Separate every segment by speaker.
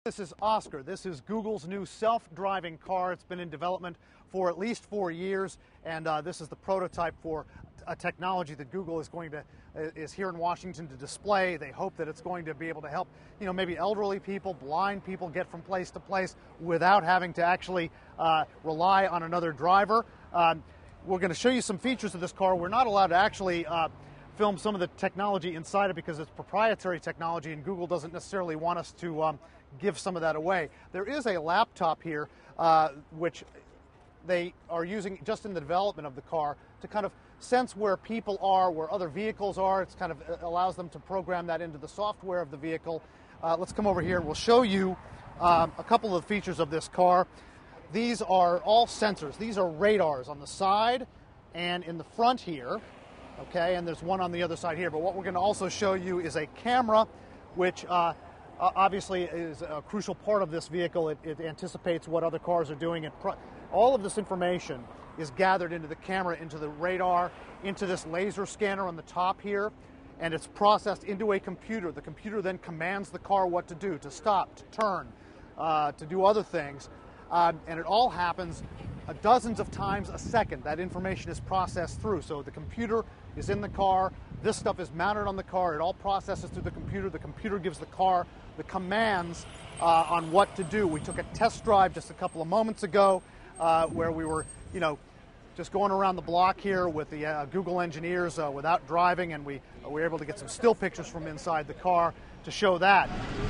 Speaker 1: This is Oscar. This is Google's new self-driving car. It's been in development for at least 4 years, and this is the prototype for a technology that Google is here in Washington to display. They hope that it's going to be able to help, maybe elderly people, blind people get from place to place without having to actually rely on another driver. We're going to show you some features of this car. We're not allowed to actually film some of the technology inside it because it's proprietary technology, and Google doesn't necessarily want us to give some of that away. There is a laptop here which they are using just in the development of the car to kind of sense where people are, where other vehicles are. It's kind of allows them to program that into the software of the vehicle. Let's come over here. We'll show you a couple of features of this car. These are all sensors. These are radars on the side and in the front here. Okay, and there's one on the other side here. But what we're going to also show you is a camera, which obviously is a crucial part of this vehicle. It anticipates what other cars are doing. All of this information is gathered into the camera, into the radar, into this laser scanner on the top here, and it's processed into a computer. The computer then commands the car what to do, to stop, to turn, to do other things. And it all happens dozens of times a second. That information is processed through. So the computer is in the car. This stuff is mounted on the car. It all processes through the computer. The computer gives the car the commands on what to do. We took a test drive just a couple of moments ago where we were, just going around the block here with the Google engineers without driving, and we were able to get some still pictures from inside the car to show that.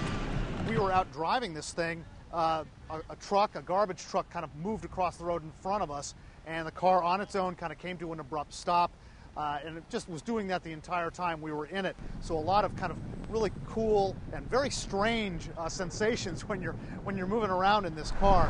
Speaker 1: We were out driving this thing. A garbage truck kind of moved across the road in front of us, and the car on its own kind of came to an abrupt stop, and it just was doing that the entire time we were in it. So a lot of kind of really cool and very strange sensations when you're moving around in this car.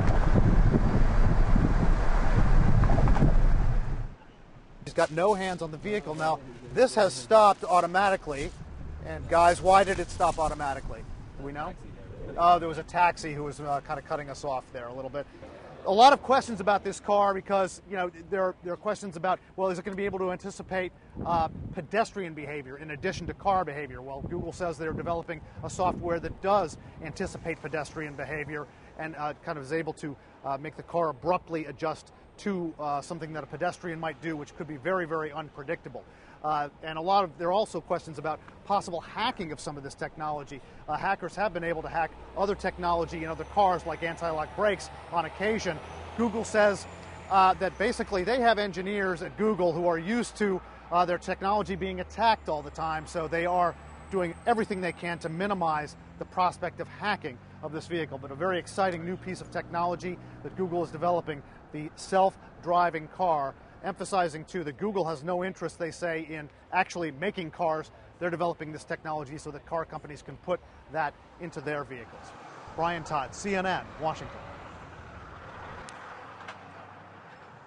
Speaker 1: He's got no hands on the vehicle. Now, this has stopped automatically, and guys, why did it stop automatically? Do we know? Oh, there was a taxi who was kind of cutting us off there a little bit. A lot of questions about this car because, there are questions about, well, is it going to be able to anticipate pedestrian behavior in addition to car behavior? Well, Google says they're developing a software that does anticipate pedestrian behavior and kind of is able to make the car abruptly adjust to something that a pedestrian might do, which could be very, very unpredictable. And there are also questions about possible hacking of some of this technology. Hackers have been able to hack other technology in other cars, like anti-lock brakes, on occasion. Google says that basically they have engineers at Google who are used to their technology being attacked all the time, so they are doing everything they can to minimize the prospect of hacking of this vehicle. But a very exciting new piece of technology that Google is developing, the self-driving car, emphasizing, too, that Google has no interest, they say, in actually making cars. They're developing this technology so that car companies can put that into their vehicles. Brian Todd, CNN, Washington.